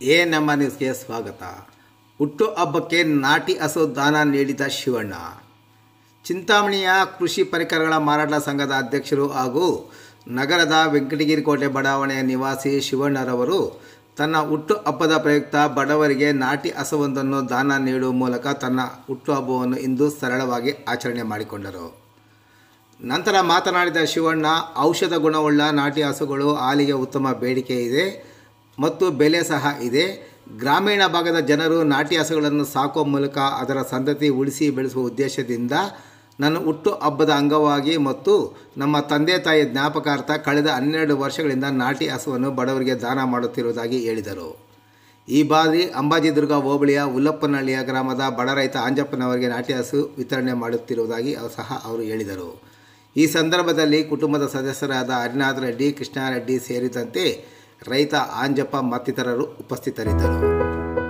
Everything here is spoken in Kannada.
ನಮ್ಮ ನ್ಯೂಸ್ಗೆ ಸ್ವಾಗತ. ಹುಟ್ಟುಹಬ್ಬಕ್ಕೆ ನಾಟಿ ಹಸು ದಾನ ನೀಡಿದ ಶಿವಣ್ಣ. ಚಿಂತಾಮಣಿಯ ಕೃಷಿ ಪರಿಕರಗಳ ಮಾರಾಟ ಸಂಘದ ಅಧ್ಯಕ್ಷರು ಹಾಗೂ ನಗರದ ವೆಂಕಟಗಿರಿ ಕೋಟೆ ಬಡಾವಣೆಯ ನಿವಾಸಿ ಶಿವಣ್ಣರವರು ತನ್ನ ಹುಟ್ಟುಹಬ್ಬದ ಪ್ರಯುಕ್ತ ಬಡವರಿಗೆ ನಾಟಿ ಹಸುವೊಂದನ್ನು ದಾನ ನೀಡುವ ಮೂಲಕ ತನ್ನ ಹುಟ್ಟುಹಬ್ಬವನ್ನು ಇಂದು ಸರಳವಾಗಿ ಆಚರಣೆ ಮಾಡಿಕೊಂಡರು. ನಂತರ ಮಾತನಾಡಿದ ಶಿವಣ್ಣ, ಔಷಧ ಗುಣವುಳ್ಳ ನಾಟಿ ಹಸುಗಳು ಹಾಲಿಗೆ ಉತ್ತಮ ಬೇಡಿಕೆ ಇದೆ ಮತ್ತು ಬೆಲೆ ಸಹ ಇದೆ. ಗ್ರಾಮೀಣ ಭಾಗದ ಜನರು ನಾಟಿ ಹಸುಗಳನ್ನು ಸಾಕುವ ಮೂಲಕ ಅದರ ಸಂತತಿ ಉಳಿಸಿ ಬೆಳೆಸುವ ಉದ್ದೇಶದಿಂದ ನನ್ನ ಹುಟ್ಟುಹಬ್ಬದ ಅಂಗವಾಗಿ ಮತ್ತು ನಮ್ಮ ತಂದೆ ತಾಯಿಯ ಜ್ಞಾಪಕಾರ್ಥ ಕಳೆದ 12 ವರ್ಷಗಳಿಂದ ನಾಟಿ ಹಸುವನ್ನು ಬಡವರಿಗೆ ದಾನ ಮಾಡುತ್ತಿರುವುದಾಗಿ ಹೇಳಿದರು. ಈ ಬಾರಿ ಅಂಬಾಜಿದುರ್ಗ ಹೋಬಳಿಯ ಹುಲ್ಲಪ್ಪನಹಳ್ಳಿಯ ಗ್ರಾಮದ ಬಡ ರೈತ ಆಂಜಪ್ಪನವರಿಗೆ ನಾಟಿ ಹಸು ವಿತರಣೆ ಮಾಡುತ್ತಿರುವುದಾಗಿ ಸಹ ಅವರು ಹೇಳಿದರು. ಈ ಸಂದರ್ಭದಲ್ಲಿ ಕುಟುಂಬದ ಸದಸ್ಯರಾದ ಹರಿನಾಥ ರೆಡ್ಡಿ, ಕೃಷ್ಣಾರೆಡ್ಡಿ ಸೇರಿದಂತೆ ರೈತ ಆಂಜಪ್ಪ ಮತ್ತಿತರರು ಉಪಸ್ಥಿತರಿದ್ದರು.